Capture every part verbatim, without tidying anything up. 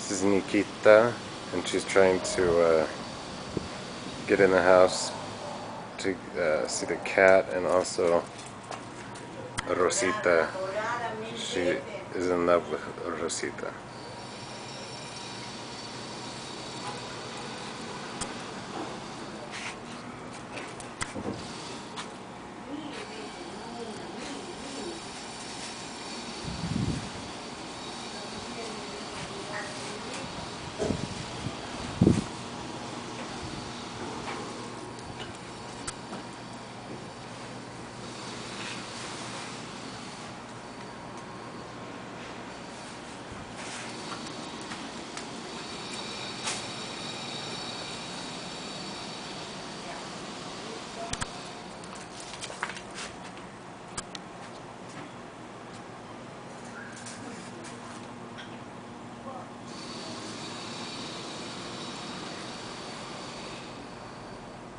This is Nikitta, and she's trying to uh, get in the house to uh, see the cat, and also Rosita. She is in love with Rosita.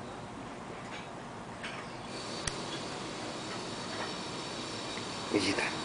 Nikitta.